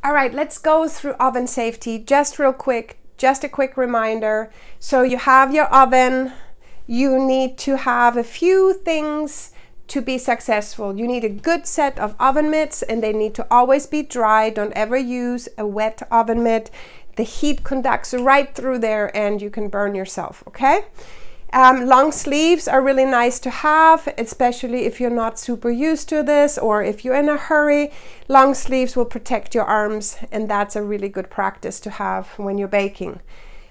All right, let's go through oven safety just real quick, just a quick reminder. So you have your oven, you need to have a few things to be successful. You need a good set of oven mitts, and they need to always be dry. Don't ever use a wet oven mitt. The heat conducts right through there and you can burn yourself, okay? Long sleeves are really nice to have, especially if you're not super used to this or if you're in a hurry. Long sleeves will protect your arms, and that's a really good practice to have when you're baking.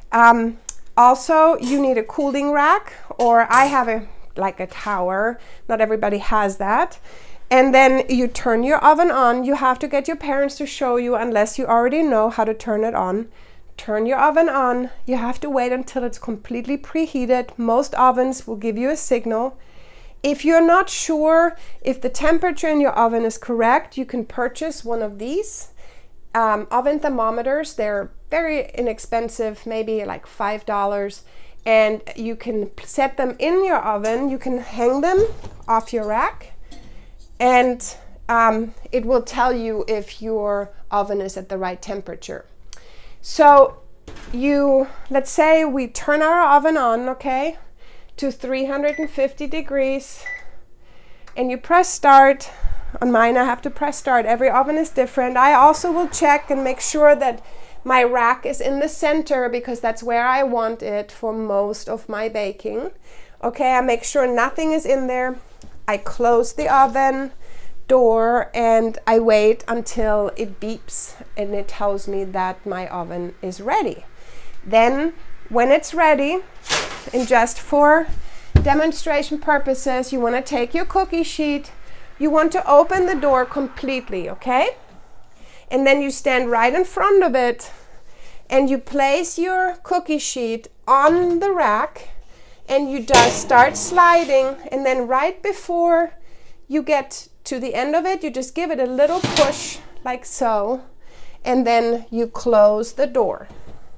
Also, you need a cooling rack, or I have like a tower. Not everybody has that. And then you turn your oven on. You have to get your parents to show you, unless you already know how to turn it on. Turn your oven on. You have to wait until it's completely preheated. Most ovens will give you a signal. If you're not sure if the temperature in your oven is correct, you can purchase one of these oven thermometers. They're very inexpensive, maybe like $5, and you can set them in your oven. You can hang them off your rack, and it will tell you if your oven is at the right temperature. So let's say we turn our oven on, okay, to 350 degrees, and you press start. On mine, I have to press start. Every oven is different. I also will check and make sure that my rack is in the center, because that's where I want it for most of my baking. Okay, I make sure nothing is in there. I close the oven door and I wait until it beeps and it tells me that my oven is ready. Then when it's ready, and just for demonstration purposes, you want to take your cookie sheet, you want to open the door completely, okay? And then you stand right in front of it and you place your cookie sheet on the rack, and you just start sliding, and then right before you get to the end of it, you just give it a little push like so, and then you close the door.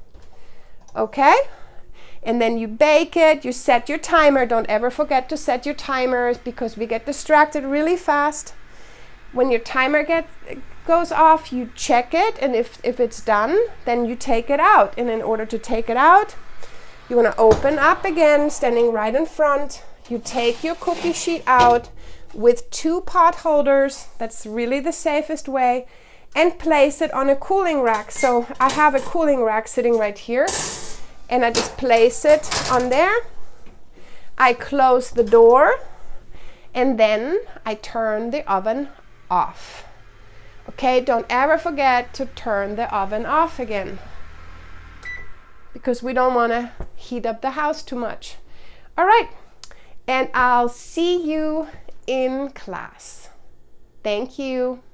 Okay? And then you bake it. You set your timer. Don't ever forget to set your timers, because we get distracted really fast. When your timer goes off, you check it, and if it's done, then you take it out. And in order to take it out, you want to open up again, standing right in front. You take your cookie sheet out with 2 pot holders. That's really the safest way, and place it on a cooling rack. So I have a cooling rack sitting right here, and I just place it on there. I close the door, and then I turn the oven off. Okay, don't ever forget to turn the oven off again, because we don't want to heat up the house too much. All right, and I'll see you in class. Thank you.